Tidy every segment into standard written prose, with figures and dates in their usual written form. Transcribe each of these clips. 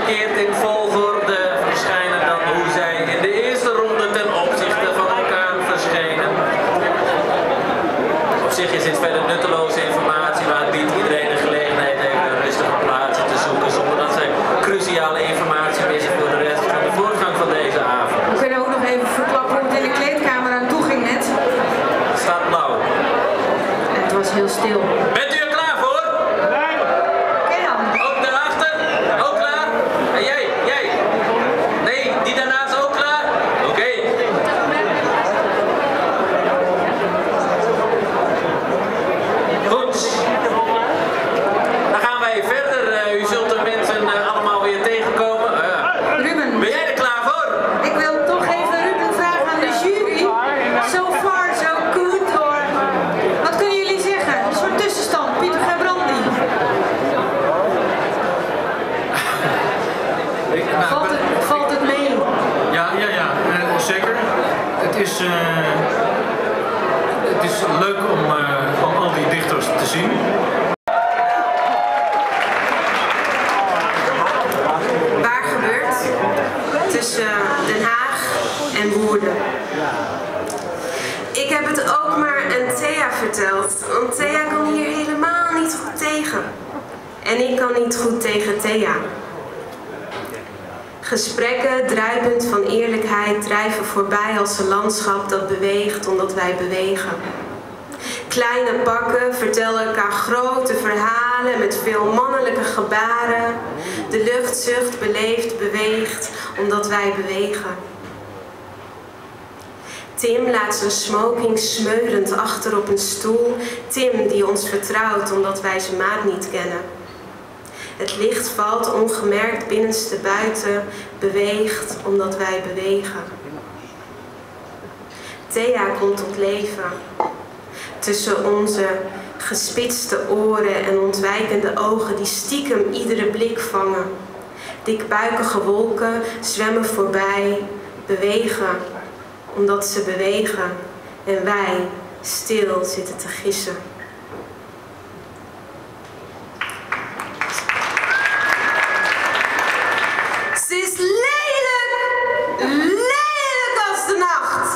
omgekeerd in volgorde verschijnen dan hoe zij in de eerste ronde ten opzichte van elkaar verschenen. Op zich is dit verder nutteloze informatie, maar het biedt iedereen de gelegenheid even een rustige plaats te zoeken zonder dat zij cruciale informatie missen voor de rest van de voortgang van deze avond. We kunnen ook nog even verklappen hoe het in de kleedkamer aan toe ging net. Het staat blauw. En het was heel stil. Bent u er klaar voor? Oké dan. Ook daarachter? Ook klaar? En jij? Nee, die daarnaast ook klaar? Oké. Goed. Dan gaan wij verder. U zult de mensen allemaal weer tegenkomen. Ruben. Ben jij er klaar voor? Ik wil toch even Ruben vragen aan de jury. So far, so good hoor. Wat kunnen jullie zeggen? Een soort tussenstand. Pieter Gerbrandy. Valt het mee? Ja, zeker. Het is leuk om al die dichters te zien. Waar gebeurt? Tussen Den Haag en Woerden. Ik heb het ook maar aan Thea verteld, want Thea kan hier helemaal niet goed tegen. En ik kan niet goed tegen Thea. Gesprekken, druipend van eerlijkheid, drijven voorbij als een landschap dat beweegt omdat wij bewegen. Kleine pakken vertellen elkaar grote verhalen met veel mannelijke gebaren. De lucht zucht, beleefd, beweegt omdat wij bewegen. Tim laat zijn smoking smeurend achter op een stoel. Tim die ons vertrouwt omdat wij zijn maat niet kennen. Het licht valt ongemerkt binnenste buiten, beweegt omdat wij bewegen. Thea komt tot leven. Tussen onze gespitste oren en ontwijkende ogen die stiekem iedere blik vangen. Dikbuikige wolken zwemmen voorbij, bewegen omdat ze bewegen en wij stil zitten te gissen. Ze is lelijk als de nacht.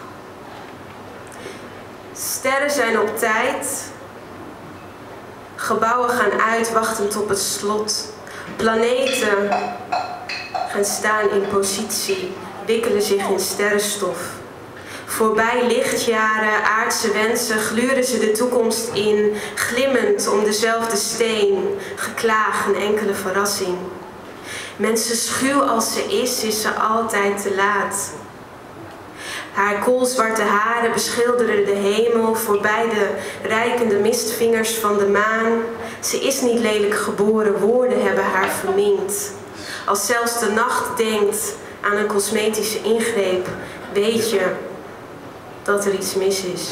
Sterren zijn op tijd. Gebouwen gaan uit, wachtend op het slot. Planeten gaan staan in positie, wikkelen zich in sterrenstof. Voorbij lichtjaren, aardse wensen, gluren ze de toekomst in, glimmend om dezelfde steen, geklaag een enkele verrassing. Mensen schuw als ze is ze altijd te laat. Haar koolzwarte haren beschilderen de hemel voorbij de reikende mistvingers van de maan. Ze is niet lelijk geboren, woorden hebben haar verminkt. Als zelfs de nacht denkt aan een cosmetische ingreep, weet je dat er iets mis is.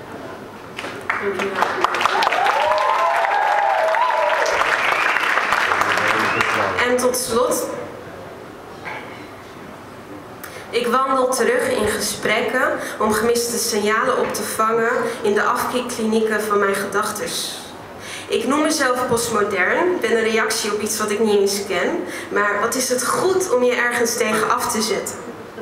En tot slot, ik wandel terug in gesprekken om gemiste signalen op te vangen in de afkikklinieken van mijn gedachtes. Ik noem mezelf postmodern, ben een reactie op iets wat ik niet eens ken, maar wat is het goed om je ergens tegen af te zetten.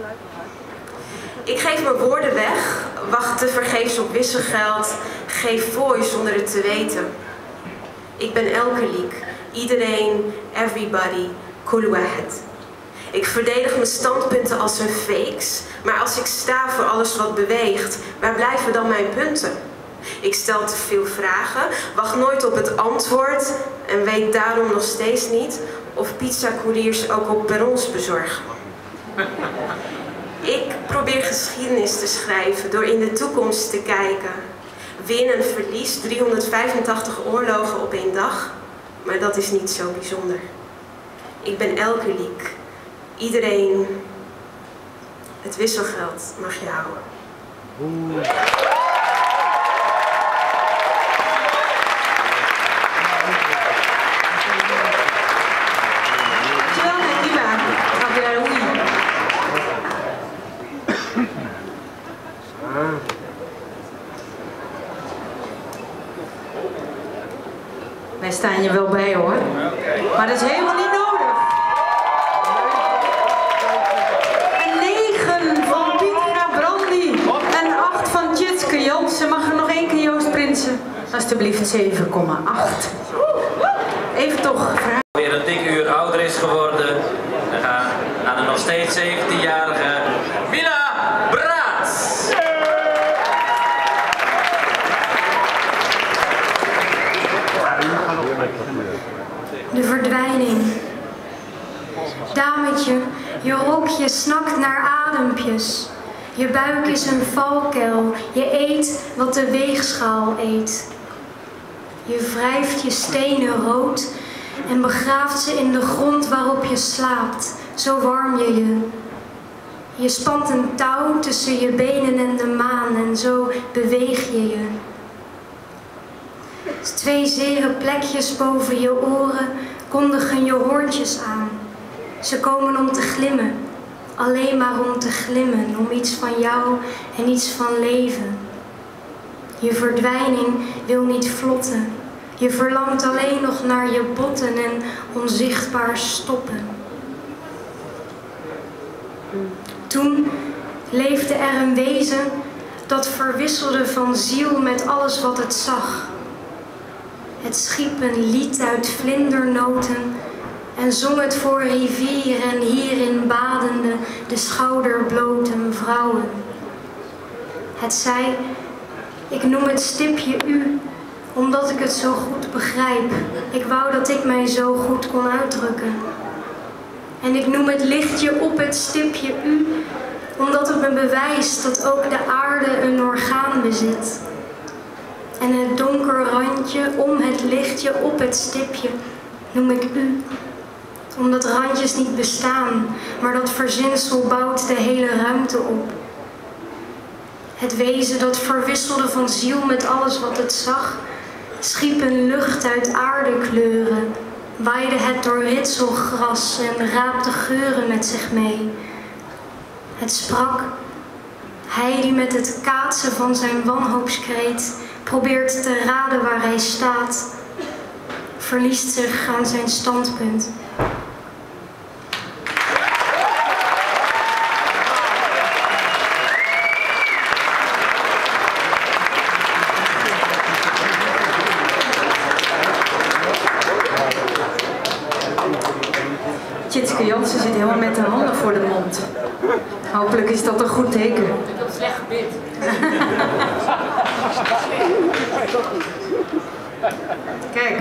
Ik geef mijn woorden weg, wacht tevergeefs op wisselgeld, geef fooi zonder het te weten. Ik ben elke liek, iedereen, everybody, kul wahed. Ik verdedig mijn standpunten als een fakes, maar als ik sta voor alles wat beweegt, waar blijven dan mijn punten? Ik stel te veel vragen, wacht nooit op het antwoord en weet daarom nog steeds niet of pizzacouriers ook op perrons bezorgen. Ik probeer geschiedenis te schrijven door in de toekomst te kijken. Win en verlies, 385 oorlogen op één dag, maar dat is niet zo bijzonder. Ik ben elke liek. Iedereen, het wisselgeld mag je houden. Wij staan je wel bij hoor, maar dat is helemaal niet nodig. Alsjeblieft 7,8. Even toch vragen. Weer een dik uur ouder is geworden. We gaan naar de nog steeds 17-jarige Mina Braats. De verdwijning. Dametje, je rokje snakt naar adempjes. Je buik is een valkuil. Je eet wat de weegschaal eet. Je wrijft je stenen rood en begraaft ze in de grond waarop je slaapt. Zo warm je je. Je spant een touw tussen je benen en de maan en zo beweeg je je. 2 zere plekjes boven je oren kondigen je hoortjes aan. Ze komen om te glimmen, alleen maar om te glimmen, om iets van jou en iets van leven. Je verdwijning wil niet vlotten, je verlangt alleen nog naar je botten en onzichtbaar stoppen. Toen leefde er een wezen dat verwisselde van ziel met alles wat het zag. Het schiep een lied uit vlindernoten en zong het voor rivier en hierin badende de schouderblote vrouwen. Het zei, ik noem het stipje u, omdat ik het zo goed begrijp. Ik wou dat ik mij zo goed kon uitdrukken. En ik noem het lichtje op het stipje u, omdat het me bewijst dat ook de aarde een orgaan bezit. En het donker randje om het lichtje op het stipje noem ik u, omdat randjes niet bestaan, maar dat verzinsel bouwt de hele ruimte op. Het wezen dat verwisselde van ziel met alles wat het zag, schiep een lucht uit aardekleuren, waaide het door ritselgras en raapte geuren met zich mee. Het sprak, hij die met het kaatsen van zijn wanhoopskreet probeert te raden waar hij staat, verliest zich aan zijn standpunt. Tjitske Jansen zit helemaal met de handen voor de mond. Hopelijk is dat een goed teken. Ik heb het slecht gebit. Kijk.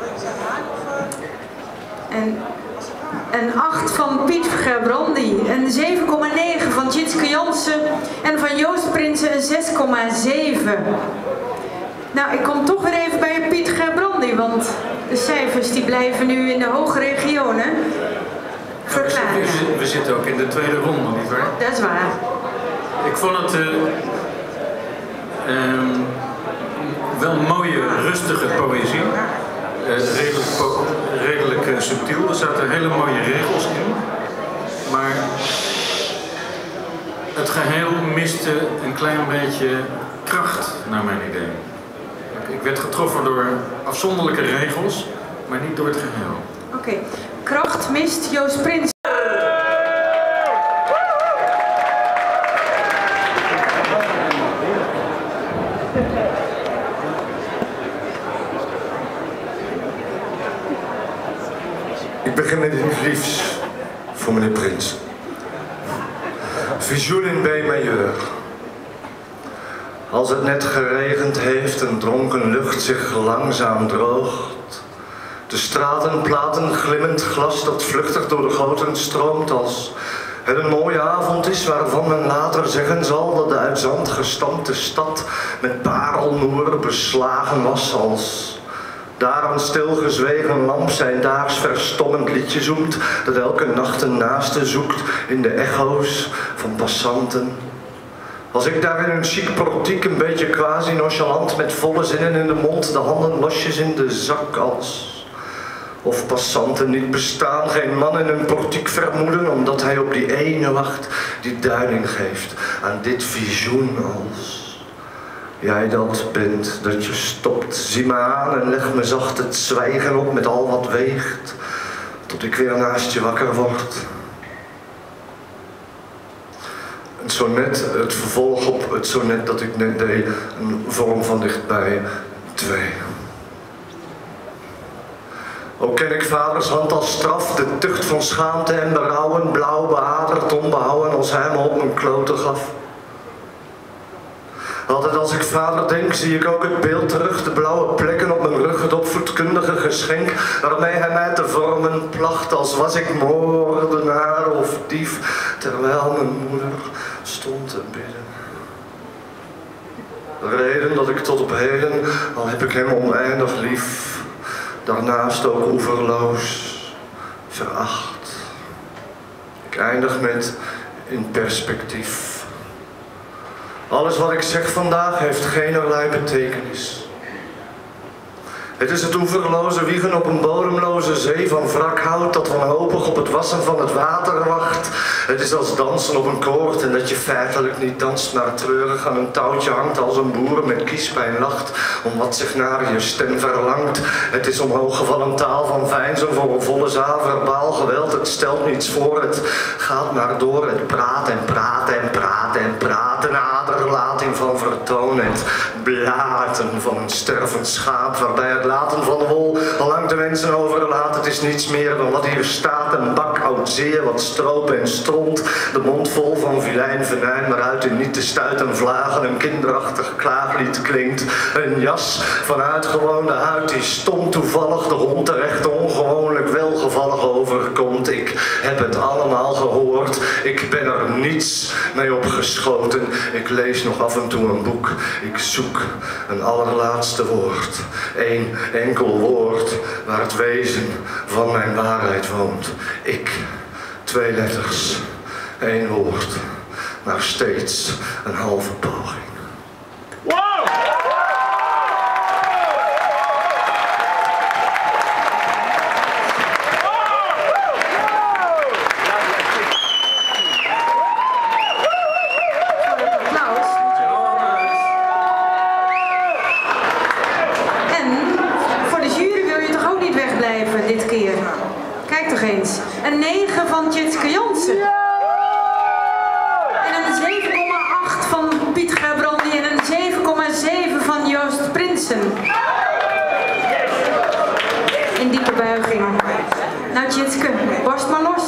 Een 8 van Piet Gerbrandy, een 7,9 van Tjitske Jansen en van Joost Prinsen een 6,7. Nou, ik kom toch weer even bij Piet Gerbrandy, want de cijfers die blijven nu in de hoge regionen. Verklaren. We zitten ook in de tweede ronde, nietwaar? Dat is waar. Ik vond het wel een mooie, rustige poëzie. Redelijk subtiel. Er zaten hele mooie regels in. Maar het geheel miste een klein beetje kracht, naar mijn idee. Ik werd getroffen door afzonderlijke regels, maar niet door het geheel. Oké. Kracht mist Joost Prins. Ik begin met iets liefs voor meneer Prins. Visioen in B majeur. Als het net geregend heeft en dronken lucht zich langzaam droogt. De straten platen glimmend glas dat vluchtig door de goten stroomt als het een mooie avond is waarvan men later zeggen zal dat de uit zand gestampte stad met parelnoer beslagen was als daar een stilgezwegen lamp zijn daags verstommend liedje zoemt dat elke nacht een naaste zoekt in de echo's van passanten. Als ik daar in een chic portiek een beetje quasi-nonchalant met volle zinnen in de mond, de handen losjes in de zak als of passanten niet bestaan, geen man in een portiek vermoeden, omdat hij op die ene wacht die duiding geeft aan dit visioen als jij dat bent, dat je stopt, zie me aan en leg me zacht het zwijgen op met al wat weegt, tot ik weer naast je wakker word. Een sonnet, het vervolg op het sonnet dat ik net deed, een vorm van dichtbij, 2. Ook ken ik vaders hand als straf, de tucht van schaamte en berouwen, blauw beaderd, onbehouden als hij me op mijn kloten gaf. Altijd als ik vader denk, zie ik ook het beeld terug, de blauwe plekken op mijn rug, het opvoedkundige geschenk, waarmee hij mij te vormen placht, als was ik moordenaar of dief, terwijl mijn moeder stond te bidden. De reden dat ik tot op heden, al heb ik hem oneindig lief, daarnaast ook oeverloos veracht. Ik eindig met in perspectief. Alles wat ik zeg vandaag heeft geenerlei betekenis. Het is het oeverloze wiegen op een bodemloze zee van wrakhout dat wanhopig op het wassen van het water wacht. Het is als dansen op een koord en dat je feitelijk niet danst, maar treurig aan een touwtje hangt als een boer met kiespijn lacht om wat zich naar je stem verlangt. Het is omhooggevallen taal van veinzen voor een volle zaal verbaal geweld. Het stelt niets voor, het gaat maar door. Het praat en praat en praat en praat. Een aderlating van vertoon, het blaten van een stervend schaap waarbij het laten van de wol allang de mensen overlaat. Het is niets meer dan wat hier staat, een bak oud zeer, wat stroop en stront, de mond vol van vilijn venijn, maar uit in niet te stuiten vlagen een kinderachtig klaaglied klinkt. Een jas van uitgewoonde huid die stom toevallig de hond terecht ongewoonlijk welgevallig overkomt. Ik heb het allemaal gehoord, ik ben er niets mee opgeschoten. Ik lees nog af en toe een boek, ik zoek een allerlaatste woord. Eén enkel woord waar het wezen van mijn waarheid woont. Ik, 2 letters, 1 woord, maar steeds een halve poging. Wow! Dit keer. Kijk toch eens. Een 9 van Tjitske Jansen. En een 7,8 van Piet Gerbrandy en een 7,7 van Joost Prinsen. In diepe buiging. Nou Tjitske, borst maar los.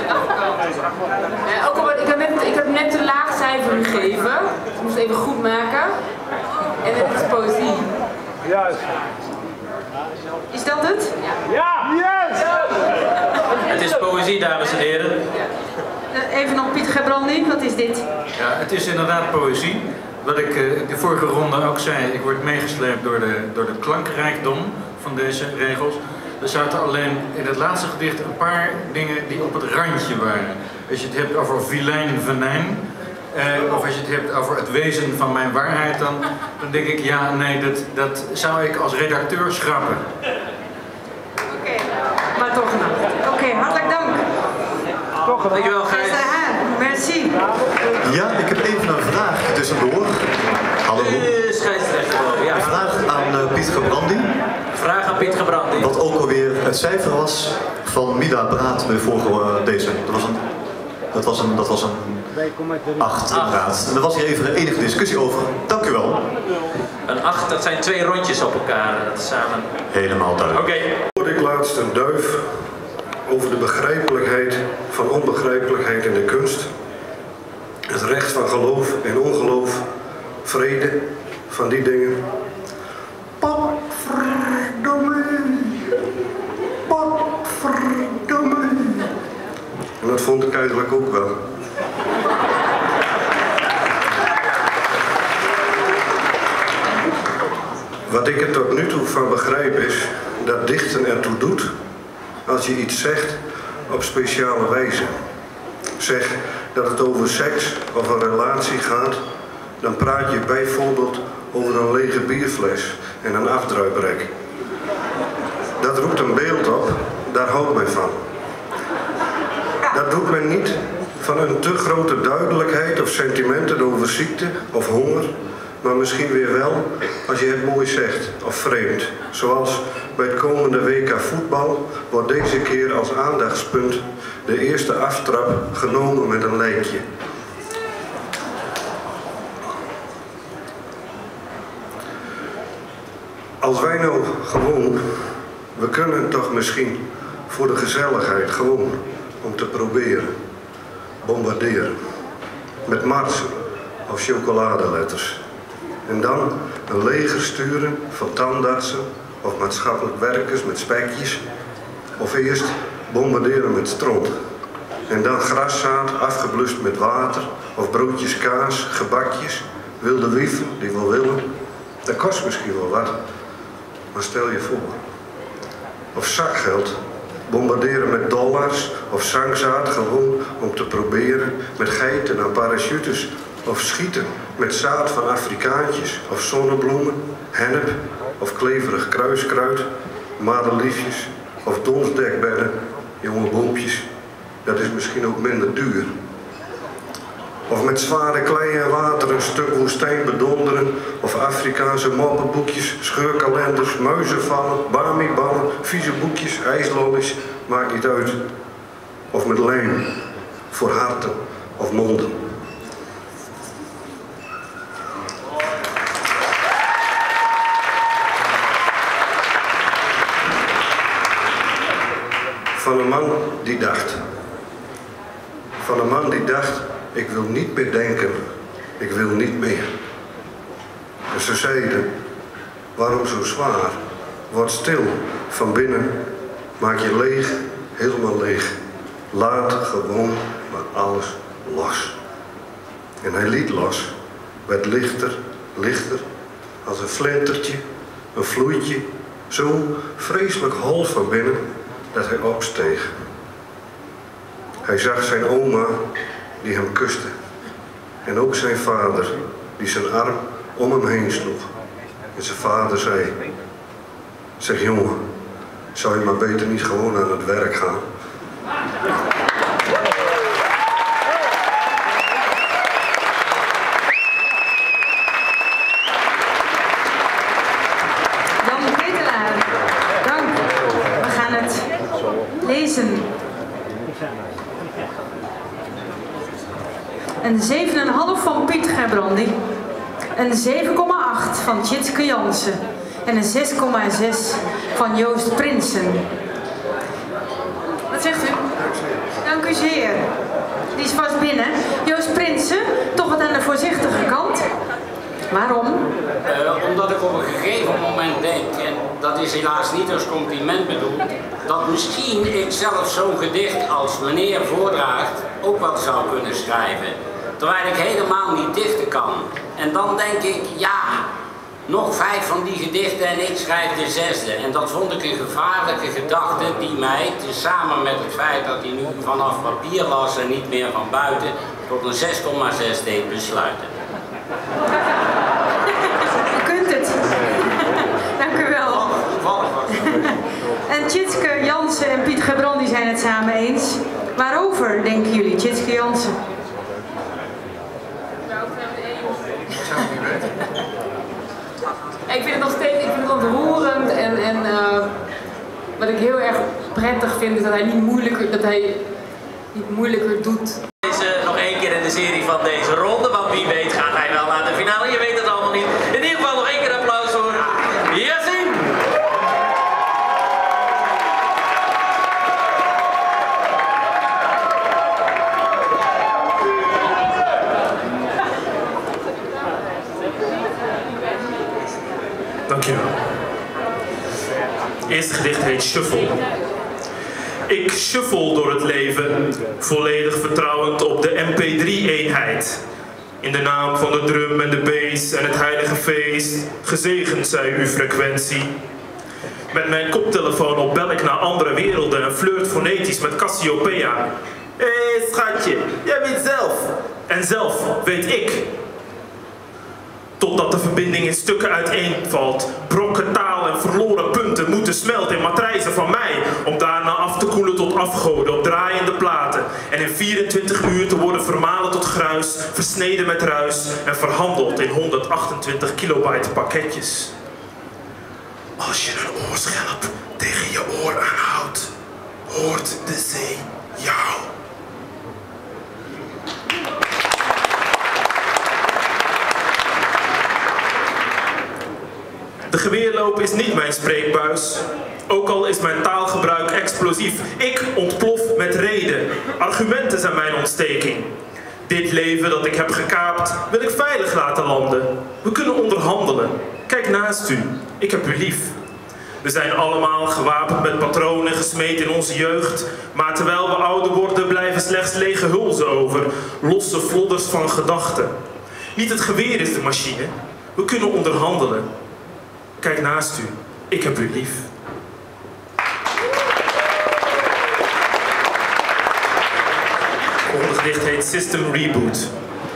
Ik heb net een laag cijfer gegeven. Ik moest even goed maken. En het is poëzie. Juist. Is dat het? Ja! Yes! Het is poëzie, dames en heren. Even nog Piet Gerbrandy, wat is dit? Ja, het is inderdaad poëzie. Wat ik de vorige ronde ook zei, ik word meegesleept door de klankrijkdom van deze regels. Er zaten alleen in het laatste gedicht een paar dingen die op het randje waren. Als je het hebt over vilijn venijn, of als je het hebt over het wezen van mijn waarheid, dan denk ik, ja, nee, dat zou ik als redacteur schrappen. Oké, maar toch nog. Oké, hartelijk dank. Dankjewel, Gijs. Merci. Ja, ik heb even een vraag tussendoor. Hallo. Ja. Een vraag aan Piet Gerbrandy. Vraag aan Piet Gerbrandy. Wat ook alweer het cijfer was van Mida Braat bij de vorige deze. Dat was een 8 inderdaad. En er was hier even een enige discussie over. Dank u wel. Een 8, dat zijn 2 rondjes op elkaar. Dat is samen. Helemaal duidelijk. Oké. Hoorde ik laatst een duif over de begrijpelijkheid van onbegrijpelijkheid in de kunst. Het recht van geloof en ongeloof, vrede, van die dingen. Potverdomme. Potverdomme. En dat vond ik eigenlijk ook wel. Wat ik er tot nu toe van begrijp is dat dichten ertoe doet als je iets zegt op speciale wijze. Zeg dat het over seks of een relatie gaat, dan praat je bijvoorbeeld over een lege bierfles en een afdruiprek. Dat roept een beeld op, daar houdt men van. Dat doet men niet van een te grote duidelijkheid of sentimenten over ziekte of honger, maar misschien weer wel als je het mooi zegt of vreemd. Zoals bij het komende WK voetbal wordt deze keer als aandachtspunt de eerste aftrap genomen met een lijkje. Als wij nou gewoon, we kunnen toch misschien voor de gezelligheid gewoon om te proberen bombarderen met Marsen of chocoladeletters en dan een leger sturen van tandartsen of maatschappelijk werkers met spekjes, of eerst bombarderen met stront en dan graszaad afgeblust met water of broodjes kaas, gebakjes, wilde wieven die wel willen. Dat kost misschien wel wat, maar stel je voor. Of zakgeld, bombarderen met dollars of zangzaad gewoon om te proberen met geiten en parachutes. Of schieten met zaad van Afrikaantjes of zonnebloemen, hennep of kleverig kruiskruid, madeliefjes of donsdekbedden, jonge boompjes. Dat is misschien ook minder duur. Of met zware klei en water een stuk woestijn bedonderen. Of Afrikaanse moppenboekjes, scheurkalenders, muizenvallen, bami-ballen, vieze boekjes, ijslollies, maakt niet uit. Of met lijm, voor harten of monden. Van een man die dacht. Van een man die dacht, ik wil niet meer denken, ik wil niet meer. En ze zeiden, waarom zo zwaar? Word stil van binnen, maak je leeg, helemaal leeg. Laat gewoon maar alles los. En hij liet los, werd lichter, lichter, als een flintertje, een vloeitje, zo vreselijk hol van binnen dat hij opsteeg. Hij zag zijn oma die hem kuste. En ook zijn vader die zijn arm om hem heen sloeg. En zijn vader zei, zeg jongen, zou je maar beter niet gewoon aan het werk gaan? Jan Ketelaar, dank. We gaan het lezen. Een 7,5 van Piet Gerbrandy. Een 7,8 van Tjitske Jansen. En een 6,6 van Joost Prinsen. Wat zegt u? Dank u zeer. Die is vast binnen. Joost Prinsen, toch wat aan de voorzichtige kant. Waarom? Omdat ik op een gegeven moment denk, en dat is helaas niet als compliment bedoeld, dat misschien ik zelf zo'n gedicht als meneer voordraagt ook wat zou kunnen schrijven. Terwijl ik helemaal niet dichten kan. En dan denk ik, ja, nog 5 van die gedichten en ik schrijf de 6e. En dat vond ik een gevaarlijke gedachte die mij, tezamen met het feit dat hij nu vanaf papier las en niet meer van buiten, tot een 6,6 deed besluiten. U kunt het. Dank u wel. En Tjitske Jansen en Piet Gerbrandy zijn het samen eens. Waarover denken jullie, Tjitske Jansen? Ik vind het nog steeds, ik vind het ontroerend en wat ik heel erg prettig vind is dat hij niet moeilijker doet. Deze nog 1 keer in de serie van deze ronde, want wie weet gaat hij wel naar de finale, je weet het allemaal niet. In ieder geval nog 1 keer applaus voor Yassine! Dankjewel. Het eerste gedicht heet Shuffle. Ik shuffle door het leven, volledig vertrouwend op de MP3-eenheid. In de naam van de drum en de bass en het heilige feest, gezegend zij uw frequentie. Met mijn koptelefoon op bel ik naar andere werelden en flirt fonetisch met Cassiopeia. Hé schatje, jij weet zelf. En zelf weet ik. Totdat de verbinding in stukken uiteenvalt. Brokken taal en verloren punten moeten smelten in matrijzen van mij. Om daarna af te koelen tot afgoden op draaiende platen. En in 24 uur te worden vermalen tot gruis, versneden met ruis en verhandeld in 128 kilobyte pakketjes. Als je een oorschelp tegen je oor aanhoudt, hoort de zee jou. De geweerloop is niet mijn spreekbuis. Ook al is mijn taalgebruik explosief. Ik ontplof met reden. Argumenten zijn mijn ontsteking. Dit leven dat ik heb gekaapt, wil ik veilig laten landen. We kunnen onderhandelen. Kijk naast u. Ik heb u lief. We zijn allemaal gewapend met patronen gesmeed in onze jeugd. Maar terwijl we ouder worden, blijven slechts lege hulzen over. Losse vlodders van gedachten. Niet het geweer is de machine. We kunnen onderhandelen. Kijk naast u. Ik heb u lief. Het volgende gedicht heet System Reboot.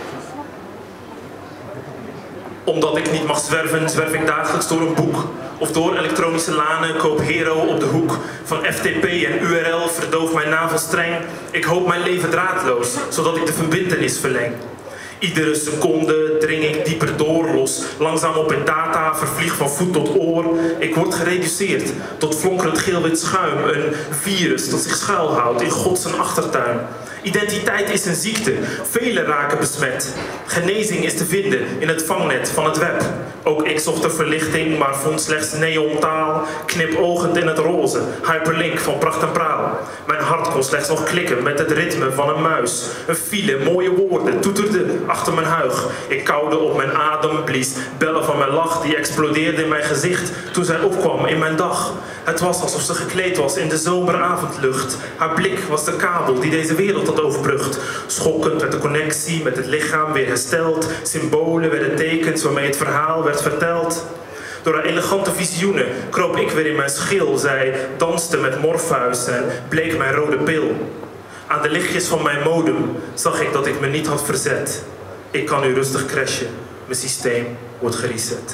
Omdat ik niet mag zwerven, zwerf ik dagelijks door een boek. Of door elektronische lanen, koop Hero op de hoek. Van FTP en URL verdoof mijn navelstreng. Ik hoop mijn leven draadloos, zodat ik de verbintenis verleng. Iedere seconde dring ik dieper door, los langzaam op in data, vervlieg van voet tot oor. Ik word gereduceerd tot flonkerend geel-wit schuim, een virus dat zich schuilhoudt in God zijn achtertuin. Identiteit is een ziekte, velen raken besmet. Genezing is te vinden in het vangnet van het web. Ook ik zocht de verlichting, maar vond slechts neontaal, knipoogend in het roze, hyperlink van pracht en praal. Mijn hart kon slechts nog klikken met het ritme van een muis. Een file, mooie woorden, toeterde achter mijn huig. Ik kauwde op mijn adem, blies bellen van mijn lach, die explodeerde in mijn gezicht toen zij opkwam in mijn dag. Het was alsof ze gekleed was in de zomeravondlucht. Haar blik was de kabel die deze wereld had overbrugd. Schokkend werd de connectie met het lichaam weer hersteld. Symbolen werden tekens waarmee het verhaal werd verteld. Door haar elegante visioenen kroop ik weer in mijn schil. Zij danste met Morpheus en bleek mijn rode pil. Aan de lichtjes van mijn modem zag ik dat ik me niet had verzet. Ik kan nu rustig crashen. Mijn systeem wordt gereset.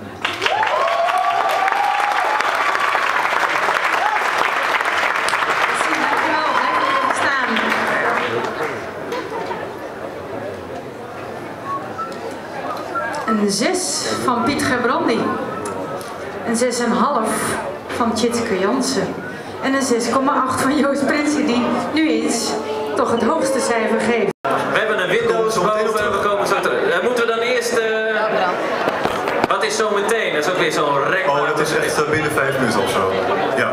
Een 6 van Piet Gerbrandy. Een 6,5 van Tjitske Jansen. En een 6,8 van Joost Prinsen, die nu eens toch het hoogste cijfer geeft. We hebben een Windows boven en we komen zo terug. Moeten we dan eerst... Wat is zo meteen? Dat is ook weer zo'n rek. Oh, dat is echt binnen 5 minuten of zo. Ja.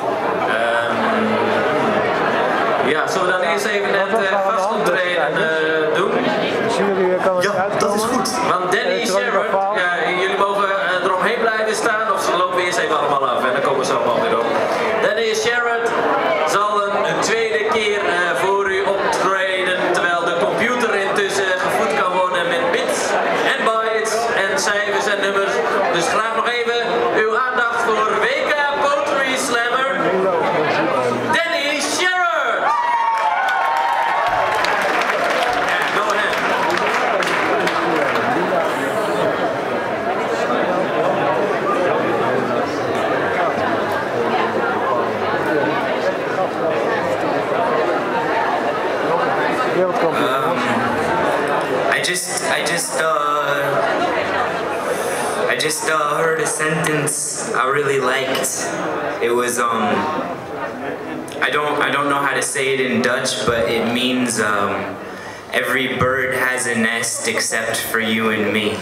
Ja, zullen we dan eerst even het vastoptreden doen? Ja, dat is goed. Want Danny Sherrod, jullie mogen eromheen blijven staan of ze lopen eerst even allemaal af en dan komen ze allemaal weer op. Danny Sherrod zal een tweede keer voor u optreden terwijl de computer intussen gevoed kan worden met bits en bytes en cijfers en nummers. Dus graag nog even uw aandacht voor WK Poetry Slammer, Danny Sherrod! Go ahead. I just heard a sentence I really liked. It was I don't know how to say it in Dutch, but it means every bird has a nest except for you and me.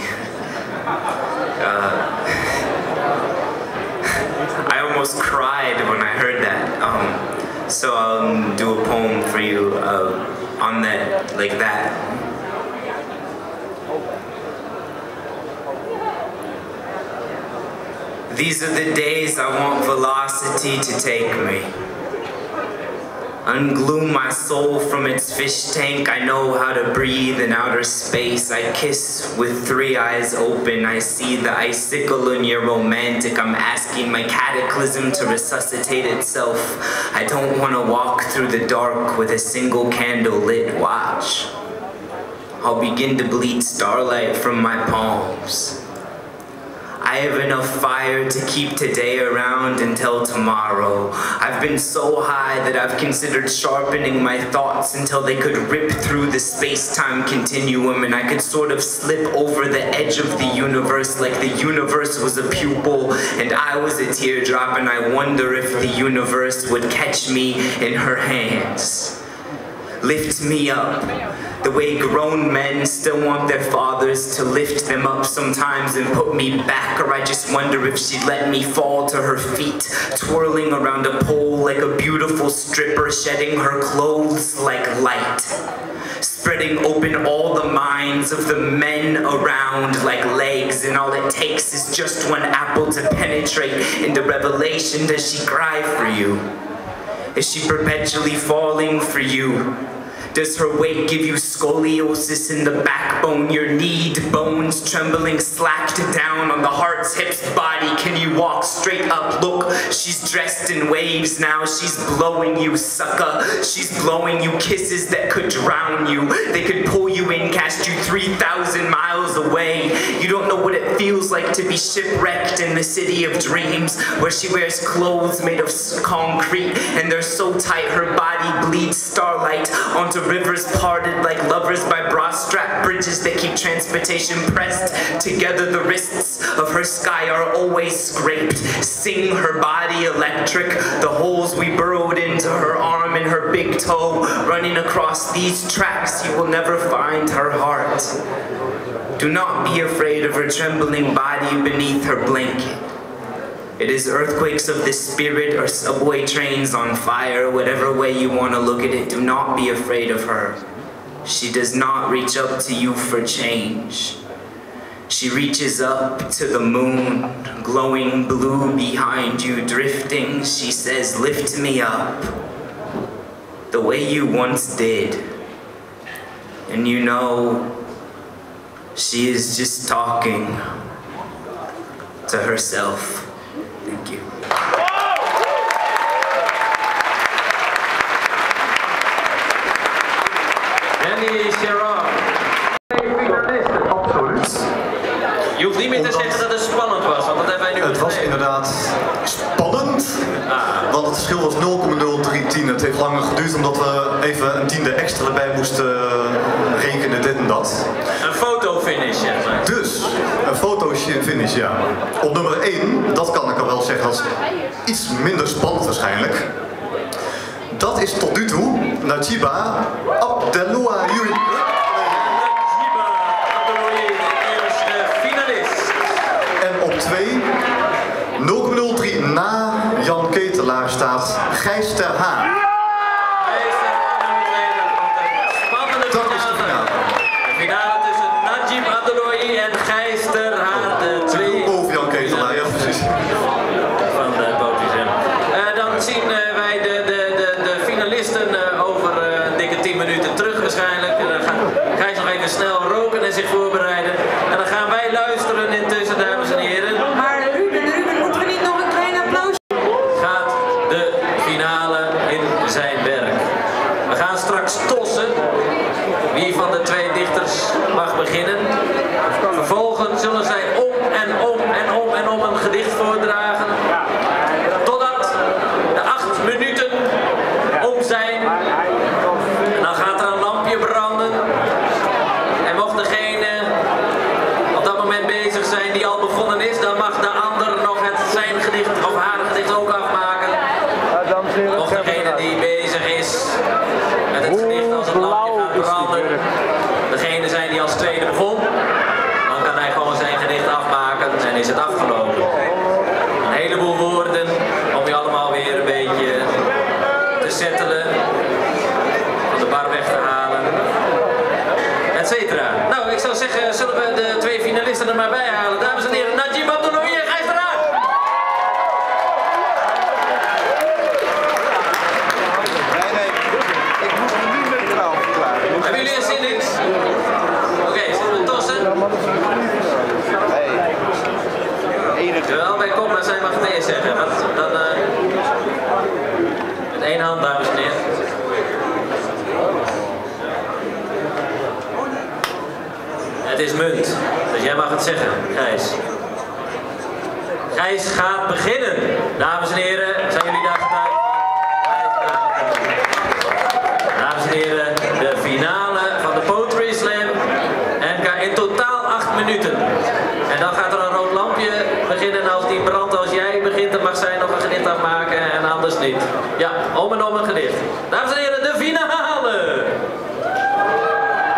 I almost cried when I heard that. So I'll do a poem for you on that, like that. These are the days I want velocity to take me. Unglue my soul from its fish tank. I know how to breathe in outer space. I kiss with 3 eyes open. I see the icicle in your romantic. I'm asking my cataclysm to resuscitate itself. I don't want to walk through the dark with a single candle lit. Watch. I'll begin to bleed starlight from my palms. I have enough fire to keep today around until tomorrow. I've been so high that I've considered sharpening my thoughts until they could rip through the space-time continuum and I could sort of slip over the edge of the universe like the universe was a pupil and I was a teardrop, and I wonder if the universe would catch me in her hands. Lift me up. The way grown men still want their fathers to lift them up sometimes and put me back, or I just wonder if she'd let me fall to her feet, twirling around a pole like a beautiful stripper, shedding her clothes like light, spreading open all the minds of the men around like legs, and all it takes is just one apple to penetrate into revelation. Does she cry for you? Is she perpetually falling for you? Does her weight give you scoliosis in the backbone, your knee bones trembling, slacked down on the heart's hips, body? Can you walk straight up? Look, she's dressed in waves now. She's blowing you, sucker. She's blowing you kisses that could drown you. They could pull you in, cast you 3,000 miles away. You don't know what it feels like to be shipwrecked in the city of dreams, where she wears clothes made of concrete, and they're so tight her body bleeds starlight onto rivers parted like lovers by bra strap bridges that keep transportation pressed together. The wrists of her sky are always scraped. Sing her body electric. The holes we burrowed into her arm and her big toe running across these tracks. You will never find her heart. Do not be afraid of her trembling body beneath her blanket. It is earthquakes of the spirit or subway trains on fire, whatever way you want to look at it. Do not be afraid of her. She does not reach up to you for change. She reaches up to the moon, glowing blue behind you, drifting. She says, lift me up, the way you once did. And you know, she is just talking to herself. Thank you. Danny Sherrod. Absoluut. Je hoeft niet meer te zeggen dat het spannend was, want dat hebben wij nu Het was inderdaad spannend, want het verschil was 0,031. Het heeft langer geduurd omdat we even een tiende extra erbij moesten rekenen, dit en dat. Een fotofinish, zeg maar. Dus, een fotofinish, ja. Op nummer 1, dat kan ik al wel zeggen, dat is iets minder spannend waarschijnlijk. Dat is tot nu toe Najiba Abdelouayoui. En op 2, 0,03 na Jan Ketelaar staat Gijs ter Haan. Dat is de finale. De finale tussen Najib Abdelouayoui en Gijs ter Haan. De twee boven Jan Ketelaar, ja precies. Van de Bootjesem. Dan zien wij de finalisten over een dikke 10 minuten terug waarschijnlijk. Dan gaat Gijs nog even snel roken en zich voorbereiden. En dan gaan wij luisteren intussen, dames en heren. Maar Ruben, moeten we niet nog een klein applaus? Gaat de finale in zijn werk. We gaan straks tossen wie van de twee dichters mag beginnen. Vervolgens zullen zij om en om een gedicht voordragen. Totdat de 8 minuten om zijn. En dan gaat er een lampje branden. En mocht degene op dat moment bezig zijn die al begonnen is, dan mag de ander nog zijn gedicht of haar gedicht ook afmaken. Of degene die bezig is met het gedicht als het lampje gaat branden, degene zijn die als tweede begon, dan kan hij gewoon zijn gedicht afmaken en is het afgelopen. Een heleboel woorden om je allemaal weer een beetje te settelen, van de bar weg te halen, etcetera. Nou, ik zou zeggen, zullen we de twee finalisten er maar bij halen. Dames en heren, Najib Abdelouayoui en Gijs ter Haan. Ik moet hem niet met trouw verklaren. Hebben jullie er zin in? Oké, zullen we tossen? Terwijl wij komen zijn mag het eerst zeggen. Dan, met één hand, dames en heren. Het is munt, dus jij mag het zeggen, Gijs. Gijs gaat beginnen. Dames en heren, zijn jullie daar getuige van? Dames en heren, de finale van de Poetry Slam. En in totaal 8 minuten. En dan gaat er een rood lampje beginnen. En als die brandt als jij begint, dan mag zij nog een gedicht afmaken en anders niet. Ja, om en om een gedicht. Dames en heren, de finale!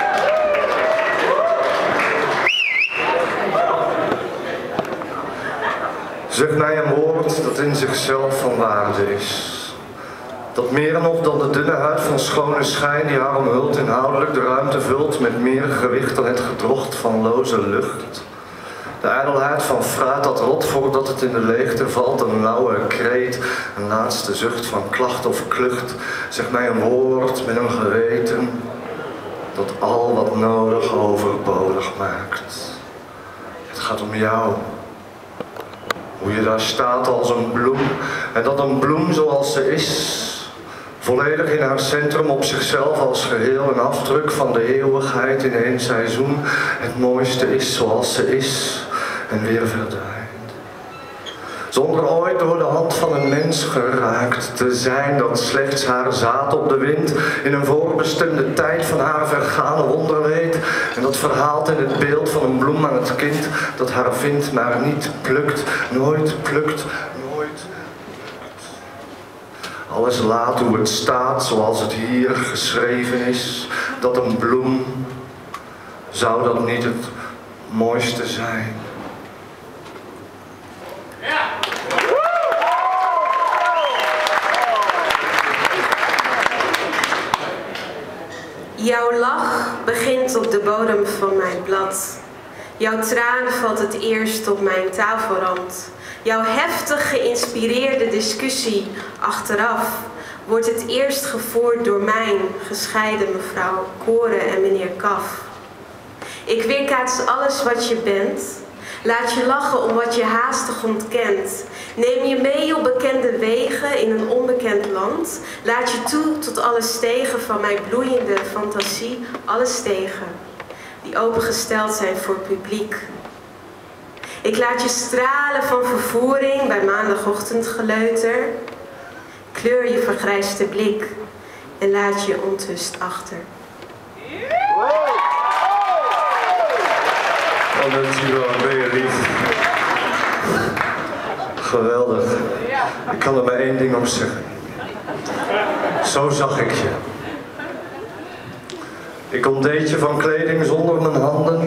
Zeg mij een woord dat in zichzelf van waarde is. Dat meer nog dan de dunne huid van schone schijn die haar omhult inhoudelijk de ruimte vult met meer gewicht dan het gedrocht van loze lucht. De ijdelheid van fruit dat rot voordat het in de leegte valt, een lauwe kreet, een laatste zucht van klacht of klucht. Zeg mij een woord met een geweten dat al wat nodig overbodig maakt. Het gaat om jou. Hoe je daar staat als een bloem en dat een bloem zoals ze is, volledig in haar centrum op zichzelf als geheel een afdruk van de eeuwigheid in één seizoen, het mooiste is zoals ze is en weer verdwijnt. Zonder ooit door de hand van een mens geraakt te zijn dat slechts haar zaad op de wind in een voorbestemde tijd van haar vergane wonder weet en dat verhaalt in het beeld van een bloem aan het kind dat haar vindt maar niet plukt, nooit plukt, nooit. Alles laat hoe het staat zoals het hier geschreven is, dat een bloem, zou dat niet het mooiste zijn? Jouw lach begint op de bodem van mijn blad. Jouw traan valt het eerst op mijn tafelrand. Jouw heftig geïnspireerde discussie achteraf wordt het eerst gevoerd door mijn gescheiden mevrouw Koren en meneer Kaf. Ik weerkaats alles wat je bent. Laat je lachen om wat je haastig ontkent. Neem je mee op bekende wegen in een onbekend land. Laat je toe tot alle stegen van mijn bloeiende fantasie. Alle stegen die opengesteld zijn voor publiek. Ik laat je stralen van vervoering bij maandagochtendgeleuter. Kleur je vergrijsde blik en laat je onthust achter. Oh, dankjewel, ben je lief. Geweldig. Ik kan er maar één ding op zeggen. Zo zag ik je. Ik ontdeed je van kleding zonder mijn handen.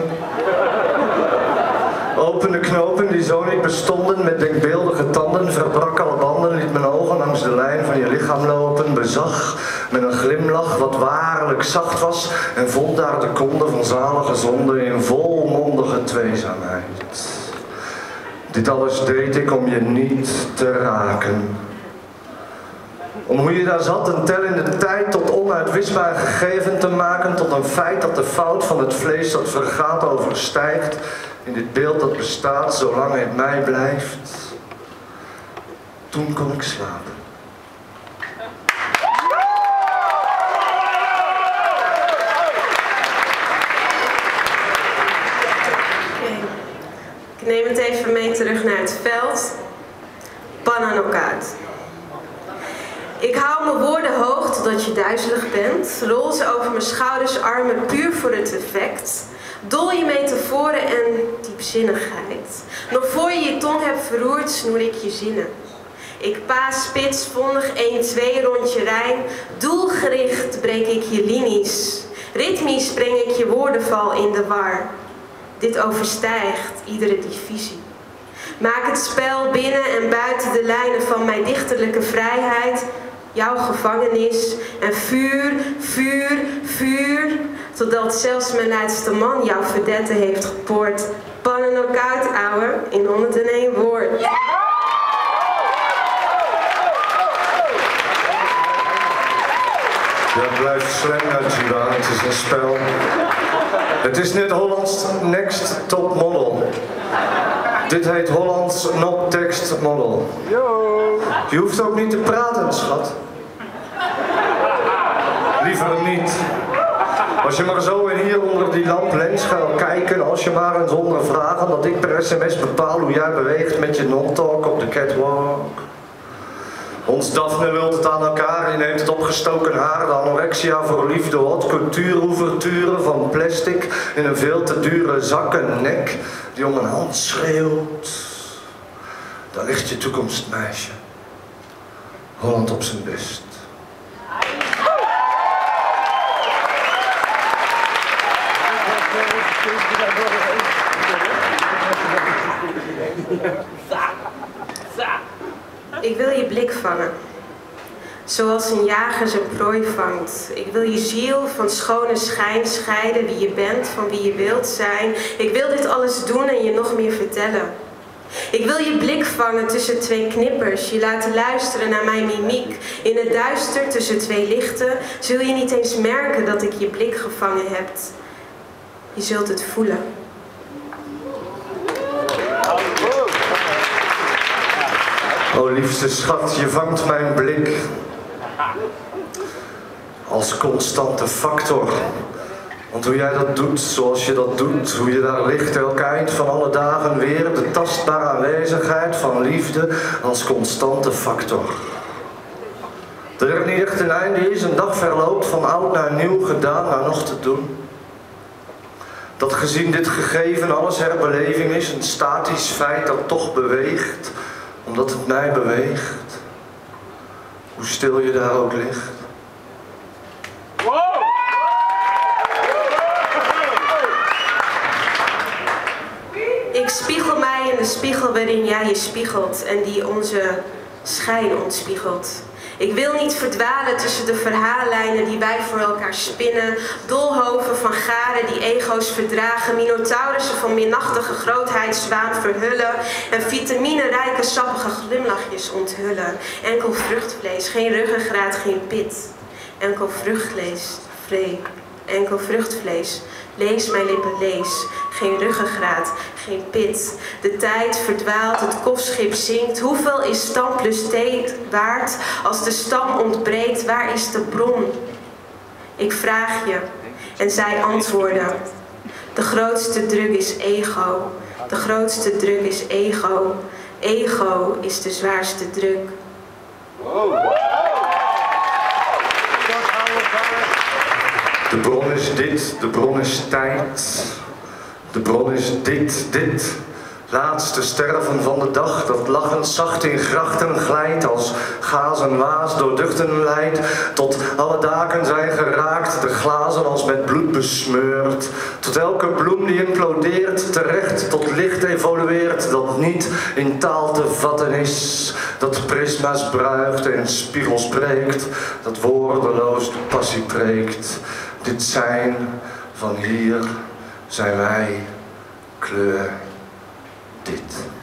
Opende knopen die zo niet bestonden met denkbeeldige tanden. Verbrak alle banden, liet mijn ogen langs de lijn van je lichaam lopen. Bezag met een glimlach wat waarlijk zacht was. En vond daar de konde van zalige zonde in volmondige tweezaamheid. Dit alles deed ik om je niet te raken. Om hoe je daar zat een tel in de tijd tot onuitwisbaar gegeven te maken. Tot een feit dat de fout van het vlees dat vergaat overstijgt. In dit beeld dat bestaat zolang het mij blijft. Toen kon ik slapen. Ik neem het even mee terug naar het veld. Pan aan elkaar. Ik hou mijn woorden hoog totdat je duizelig bent. Rol ze over mijn schouders, armen puur voor het effect. Dol je metaforen en diepzinnigheid. Nog voor je je tong hebt verroerd, snoer ik je zinnen. Ik paas spits, vondig 1-2 rondje Rijn. Doelgericht breek ik je linies. Ritmisch breng ik je woordenval in de war. Dit overstijgt iedere divisie. Maak het spel binnen en buiten de lijnen van mijn dichterlijke vrijheid. Jouw gevangenis en vuur, vuur, vuur. Totdat zelfs mijn laatste man jouw verdette heeft gepoord. Pannen knock-out, ouwe, in 101 woord. Ja, blijft slam Najibah, het is een spel. Het is net Hollands Next Top Model. Dit heet Hollands Not Text Model. Je hoeft ook niet te praten, schat. Liever niet. Als je maar zo en hier onder die lamp lens gaat kijken, als je maar eens zonder vragen dat ik per sms bepaal hoe jij beweegt met je non-talk op de catwalk. Ons Daphne wilt het aan elkaar, je neemt het opgestoken haar, de anorexia voor liefde, hot cultuurouverturen van plastic in een veel te dure zak en nek die om een hand schreeuwt. Daar ligt je toekomstmeisje. Holland op zijn best. Ik wil je blik vangen. Zoals een jager zijn prooi vangt. Ik wil je ziel van schone schijn scheiden, wie je bent, van wie je wilt zijn. Ik wil dit alles doen en je nog meer vertellen. Ik wil je blik vangen tussen twee knippers, je laten luisteren naar mijn mimiek. In het duister tussen twee lichten zul je niet eens merken dat ik je blik gevangen heb. Je zult het voelen. O liefste schat, je vangt mijn blik als constante factor. Want hoe jij dat doet, zoals je dat doet, hoe je daar ligt elk eind van alle dagen weer, de tastbare aanwezigheid van liefde als constante factor. Dat er niet echt een einde is, een dag verloopt van oud naar nieuw, gedaan naar nog te doen. Dat gezien dit gegeven alles herbeleving is, een statisch feit dat toch beweegt, omdat het mij beweegt. Hoe stil je daar ook ligt. Ik spiegel mij in de spiegel waarin jij je spiegelt en die onze schijn ontspiegelt. Ik wil niet verdwalen tussen de verhaallijnen die wij voor elkaar spinnen, doolhoven van garen die ego's verdragen, minotaurussen van minnachtige grootheid zwaan verhullen en vitaminerijke sappige glimlachjes onthullen. Enkel vruchtvlees, geen ruggengraat, geen pit. Enkel vruchtvlees, enkel vruchtvlees. Lees mijn lippen, lees. Geen ruggengraat, geen pit. De tijd verdwaalt, het kofschip zinkt. Hoeveel is stam plus thee waard? Als de stam ontbreekt, waar is de bron? Ik vraag je en zij antwoorden. De grootste druk is ego. De grootste druk is ego. Ego is de zwaarste druk. De bron is dit, de bron is tijd. De bron is dit. Laatste sterven van de dag, dat lachend zacht in grachten glijdt, als gaas en waas door duchten leidt, tot alle daken zijn geraakt, de glazen als met bloed besmeurd, tot elke bloem die implodeert, terecht tot licht evolueert, dat niet in taal te vatten is, dat prisma's bruigt en spiegels breekt, dat woordeloos de passie preekt. Dit zijn van hier zijn wij, kleur dit.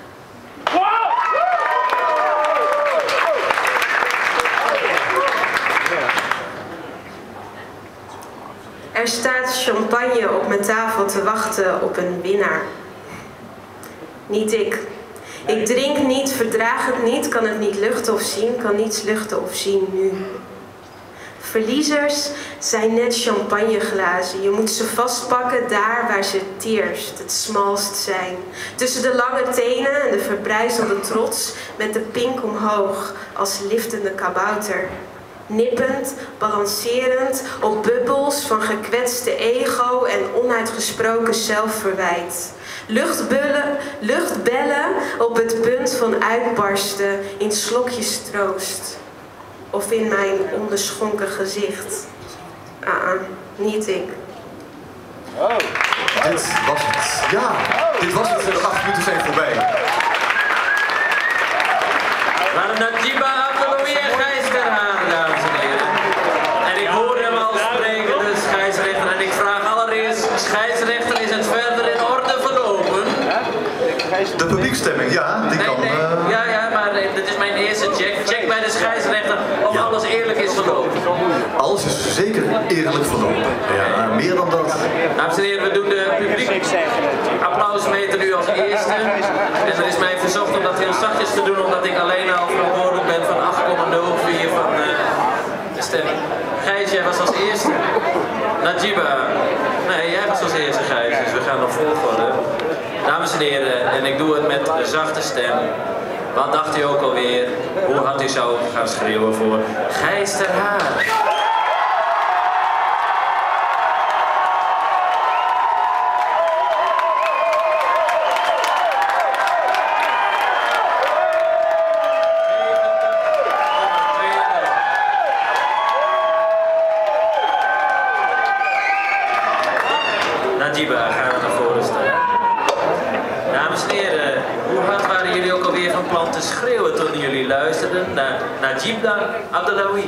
Er staat champagne op mijn tafel te wachten op een winnaar. Niet ik. Ik drink niet, verdraag het niet, kan het niet luchten of zien, kan niets luchten of zien nu. Verliezers zijn net champagneglazen. Je moet ze vastpakken daar waar ze het teerst, het smalst zijn. Tussen de lange tenen en de verbrijzelde trots met de pink omhoog als liftende kabouter. Nippend, balancerend op bubbels van gekwetste ego en onuitgesproken zelfverwijt. Luchtbellen op het punt van uitbarsten in slokjes troost. Of in mijn onderschonken gezicht. Niet ik. Dit was het. Ja, dit was het. De 8 minuten zijn voorbij. Maar Najiba Abdelouie en Gijs Terhaan, dames en heren. En ik hoor hem al spreken, de scheidsrechter. En ik vraag allereerst, scheidsrechter, is het verder in orde verlopen? De publiekstemming, ja, die kan... Ja, maar dit is mijn eerste check. Check bij de scheidsrechter of alles eerlijk is verlopen. Alles is zeker eerlijk verlopen. Ja, meer dan dat. Dames en heren, we doen de publiek applausmeter nu als eerste. En er is mij verzocht om dat heel zachtjes te doen, omdat ik alleen al verantwoordelijk ben van 8,04 van de stemming. Gijs, jij was als eerste. Najiba. Nee, jij was als eerste, Gijs, dus we gaan nog volgorde. Dames en heren, en ik doe het met een zachte stem. Wat dacht u ook alweer? Hoe had u zo gaan schreeuwen voor Gijs Terhaan? Najiba, gaan we naar voren staan. Dames en heren, hoe hard waren jullie ook alweer van plan te schreeuwen toen jullie luisterden? naar Najibda Abdellaoui.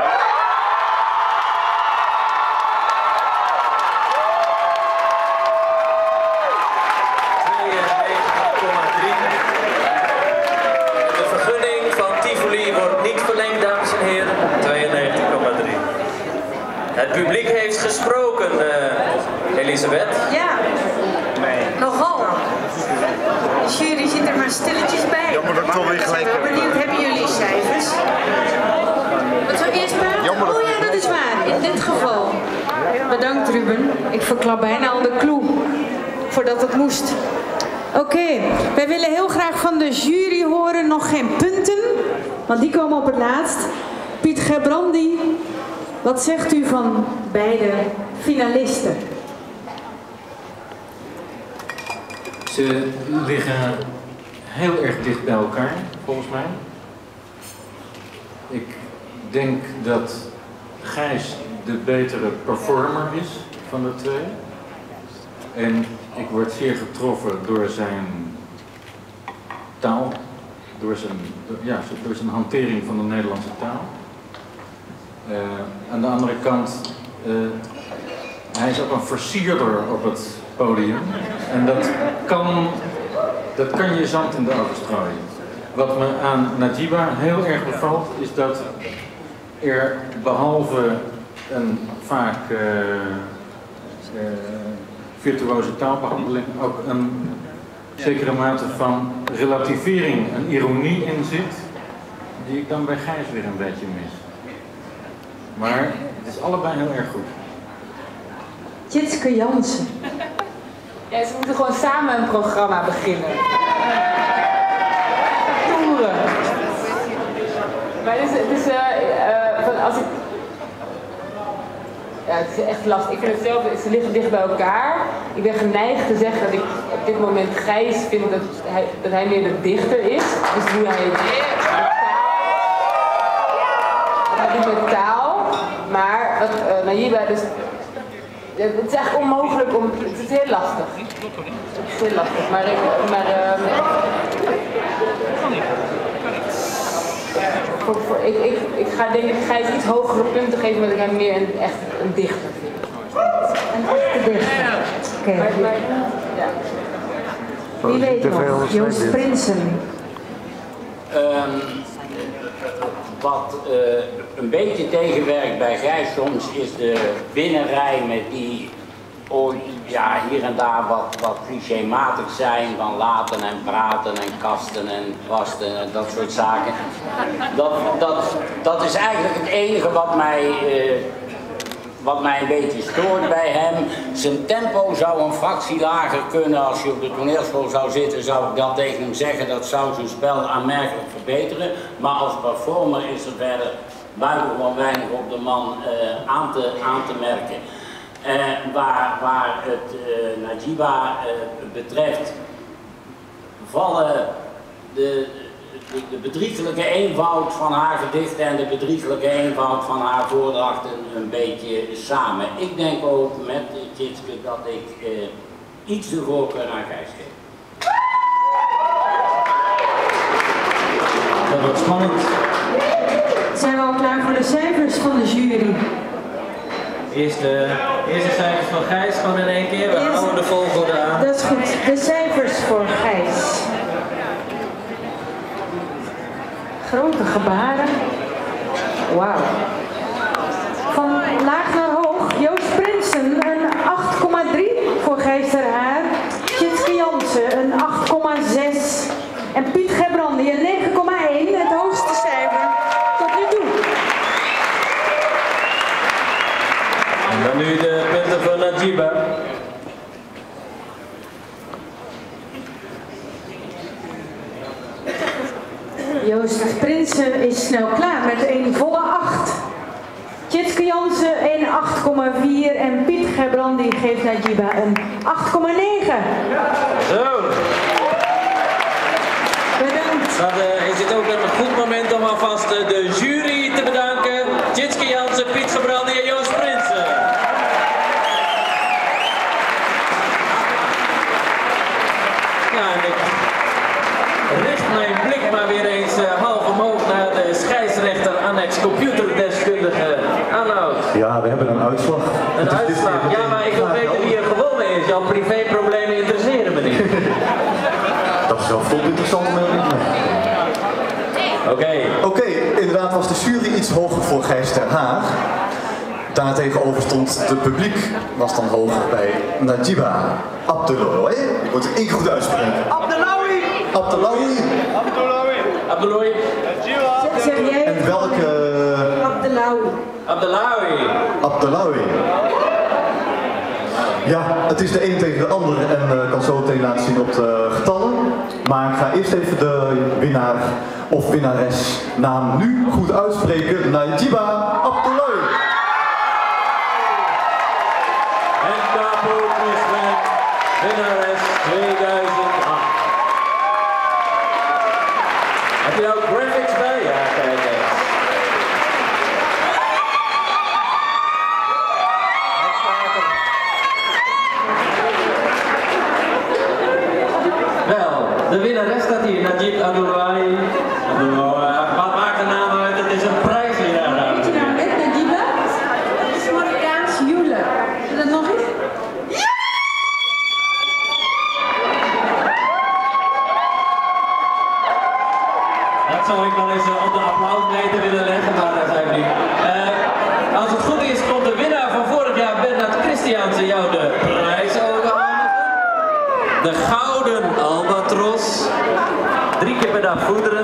De vergunning van Tivoli wordt niet verlengd, dames en heren. 92,3. Het publiek heeft gesproken, Elisabeth. Ja, nogal. De jury zit er maar stilletjes bij. Jammer dat ik toch weer gelijk heb. Ik ben benieuwd, hebben jullie cijfers? Wat zou eerst praten? Oh ja, dat is waar. In dit geval. Bedankt Ruben. Ik verklap bijna al de clue. Voordat het moest. Oké, wij willen heel graag van de jury horen, nog geen punten. Want die komen op het laatst. Piet Gerbrandy, wat zegt u van beide finalisten? Ze liggen heel erg dicht bij elkaar, volgens mij. Ik denk dat Gijs de betere performer is van de twee. En ik word zeer getroffen door zijn taal, door zijn hantering van de Nederlandse taal. Aan de andere kant, hij is ook een versierder op het podium. En dat kan je zand in de ogen strooien. Wat me aan Najiba heel erg bevalt, is dat er behalve een vaak virtuoze taalbehandeling ook een zekere mate van relativering en ironie in zit, die ik dan bij Gijs weer een beetje mis. Maar het is allebei heel erg goed. Jitske Jansen. Ja, ze moeten gewoon samen een programma beginnen. Toeren. Maar als ik... Ja, het is echt lastig. Ik vind het zelf, ze liggen dicht bij elkaar. Ik ben geneigd te zeggen dat ik op dit moment Gijs vind dat hij meer de dichter is. Dus hoe hij het doet met taal. Maar wat Najiba, dus het is echt onmogelijk om. Het is heel lastig. Het is heel lastig. Ik ga denk ik Gijs iets hogere punten geven, omdat ik hem meer echt een dichter vind. Een echte dichter. Oké. Ja. Wie weet nog? Joost Prinsen. Wat een beetje tegenwerkt bij Gijs soms is de binnenrij met die hier en daar wat clichématig zijn van laten en praten en kasten en kwasten en dat soort zaken. Dat is eigenlijk het enige wat mij een beetje stoort bij hem. Zijn tempo zou een fractie lager kunnen. Als je op de toneelschool zou zitten, zou ik dan tegen hem zeggen, dat zou zijn spel aanmerkelijk verbeteren. Maar als performer is er verder buitengewoon weinig op de man aan te merken. Waar het Najiba betreft, vallen de bedriegelijke eenvoud van haar gedichten en de bedriegelijke eenvoud van haar voordrachten een beetje samen. Ik denk ook met Tjitske dat ik iets de voorkeur aan Gijs geef. Dat wordt spannend. Zijn we al klaar voor de cijfers van de jury? Eerst de cijfers van Gijs, gewoon in één keer. We houden de volgorde aan. Dat is goed. De cijfers voor Gijs. Grote gebaren. Wauw. Van laag naar hoog. Joost Prinsen een 8,3 voor Gijs ter Haar. Tjitske Jansen een 8,6. En Piet Gerbrandy een 9,1. Het hoogste cijfer tot nu toe. En dan nu de punten voor Najiba. Joost Prinsen is snel klaar met een volle 8. Tjitske Jansen een 8,4 en Piet Gerbrandy geeft Najiba een 8,9. Zo. Bedankt. Dan is dit ook een goed moment om alvast de jury te bedanken. Tjitske Jansen, Piet Gerbrandy en Joost Prinsen. Ja, en ik richt mijn blik maar weer eens half omhoog naar de Ja, we hebben een uitslag. Een uitslag? Ja, maar ik wil weten wie er gewonnen is. Jouw privéproblemen interesseren me niet. Dat is wel vol interessant melding. Oké, inderdaad was de jury iets hoger voor Gijs ter Haar. Daartegenover stond de publiek, was dan hoger bij Najiba Abdeloui. Ik moet het één keer goed uitspreken. Abdeloui! Abdeloui. Abdeloui! Abdeloui! Zeg jij? En welke... Abdeloui. Abdeloui! Abdeloui. Ja, het is de een tegen de andere en kan zo meteen laten zien op de getallen. Maar ik ga eerst even de winnaar of winnares naam nu goed uitspreken. Najiba Abdeloui. NK Poetry Slam, winnares 2008. Heb je ook graphics bij? Ja, kijk eens. Wel, de winnares staat hier, Najib Abdeloui. Wat maakt de naam uit? Het is een prijswinnaar. Weet je nou net Najiba? Het is Marokkaans joelen. Is dat nog eens? Ja! Dat zou ik wel eens op de applausmeter willen leggen, maar daar zijn we niet. Als het goed is, komt de winnaar van vorig jaar, Bernard Christiansen, jou de prijs overhandigen. De gouden albatros. 3 keer per dag voederen.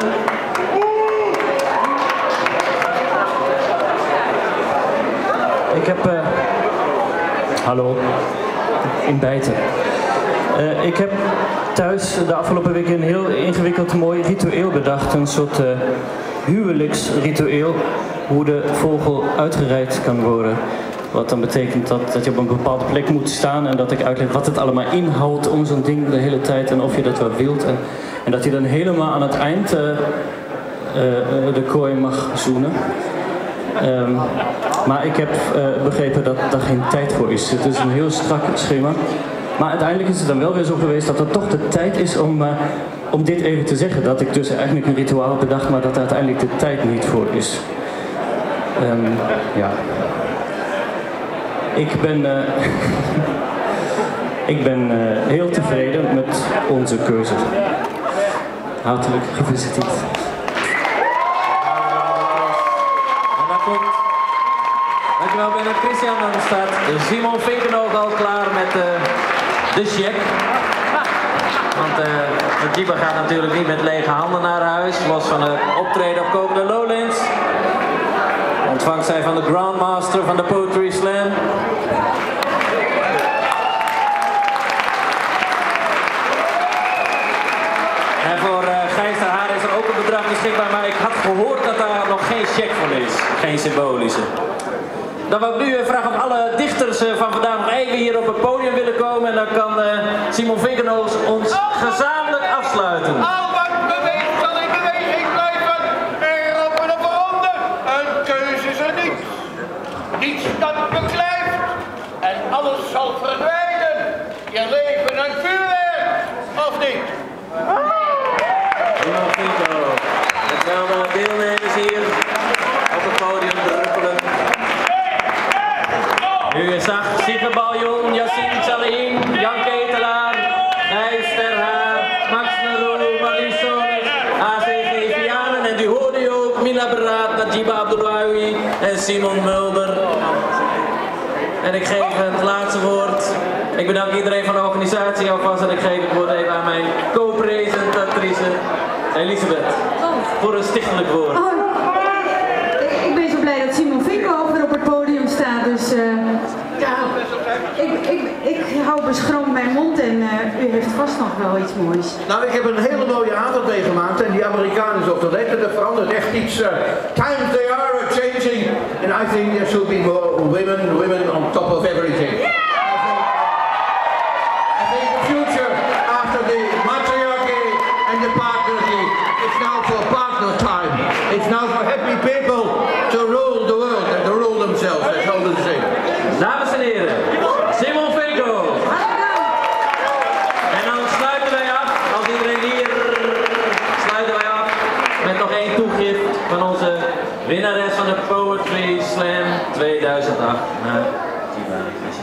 Ik heb... hallo. Intijden. Ik heb thuis de afgelopen week een heel ingewikkeld mooi ritueel bedacht. Een soort huwelijksritueel. Hoe de vogel uitgereid kan worden. Wat dan betekent dat je op een bepaalde plek moet staan en dat ik uitleg wat het allemaal inhoudt om zo'n ding de hele tijd en of je dat wel wilt. En dat je dan helemaal aan het eind de kooi mag zoenen. Maar ik heb begrepen dat daar geen tijd voor is. Het is een heel strak schema. Maar uiteindelijk is het dan wel weer zo geweest dat er toch de tijd is om dit even te zeggen. Dat ik dus eigenlijk een rituaal heb bedacht, maar dat er uiteindelijk de tijd niet voor is. Ja. Ik ben heel tevreden met onze keuze. Hartelijk gefeliciteerd. En dan komt, dankjewel Bernard Christian, dan staat Simon Vinkenoog al klaar met de cheque. Want Najiba gaat natuurlijk niet met lege handen naar huis, los van het optreden op komende Lowlands. Ontvangt zij van de Grandmaster van de Poetry Slam. En voor Gijs ter Haar is er ook een bedrag beschikbaar, maar ik had gehoord dat daar nog geen cheque voor is. Geen symbolische. Dan wil ik nu vragen of alle dichters van vandaag nog even hier op het podium willen komen. En dan kan Simon Vinkenoog ons gezamenlijk afsluiten. Al wat beweegt zal in beweging blijven. Erop en op ronde. Een keuze is er niet. Niets dat beklijft. En alles zal verdwijnen. Je leven een vuurwerk. Of niet? Simon Vinkenoog. En dan de deelnemers hier op het podium druppelen. U zag Sigrid Baljon, Yassine Salin, Jan Ketelaar, Gijs ter Haar, Max Nerou, Marlies Solis, ACG Vianen en u hoorde u ook Mila Beraat, Najiba Abdeloui en Simon Mulder. En ik geef het laatste woord. Ik bedank iedereen van de organisatie alvast en ik geef het woord even aan mijn co-presentatrice Elisabeth voor een stichtelijk woord. Ik ben zo blij dat Simon Vinkenoog weer op het podium staat, dus ja, ik hou beschroomd mijn mond en u heeft vast nog wel iets moois. Nou, ik heb een hele mooie avond meegemaakt en die Amerikanen is op de letter, er verandert echt iets. Times they are changing and I think there should be more women on top of everything. I think the future after the matriarchy and the patriarchy, it's now for partner time. It's now for happy people to rule the world and to rule themselves, that's all to say. Dames en heren, Simon Vinkenoog. En dan sluiten wij af, als iedereen hier, sluiten wij af met nog één toegift van onze Winnares van de Poetry Slam 2008 naar Tiba.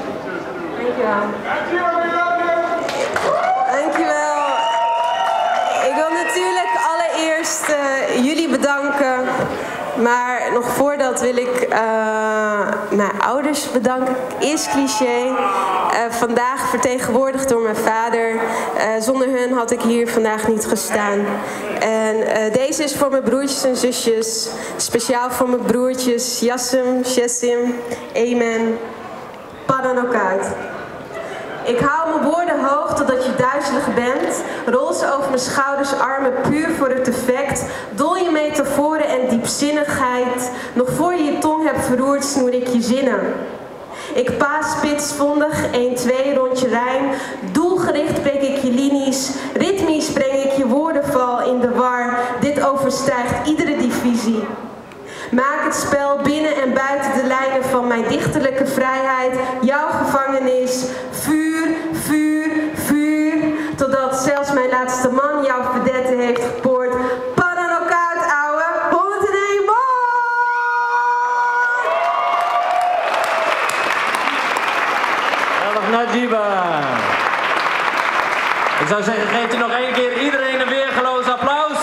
Dankjewel. Ik wil natuurlijk allereerst jullie bedanken. Maar nog voordat wil ik mijn ouders bedanken. Eerst cliché. Vandaag vertegenwoordigd door mijn vader. Zonder hun had ik hier vandaag niet gestaan. En deze is voor mijn broertjes en zusjes. Speciaal voor mijn broertjes Yassim, Jessim, Amen. Padden ook uit. Ik hou mijn woorden hoog totdat je duizelig bent. Rol ze over mijn schouders, armen puur voor het effect. Dol je metaforen en diepzinnigheid. Nog voor je je tong hebt verroerd, snoer ik je zinnen. Ik paas spitsvondig, 1-2 rondje rijm. Doelgericht breek ik je linies. Ritmisch breng ik je woordenval in de war. Dit overstijgt iedere divisie. Maak het spel binnen en buiten de lijnen van mijn dichterlijke vrijheid. Jouw gevangenis. Vuur, vuur, vuur. Totdat zelfs mijn laatste man jouw vedette heeft gepoord. Padden ook uit, ouwe. 101 man! Najiba. Ik zou zeggen, geeft u nog één keer iedereen een weergeloos applaus.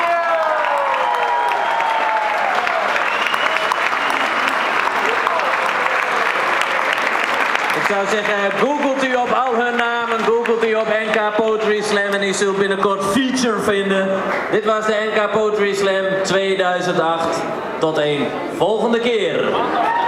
Ik zou zeggen, googelt u op al hun namen, googelt u op NK Poetry Slam en u zult binnenkort feature vinden. Dit was de NK Poetry Slam 2008. Tot een volgende keer.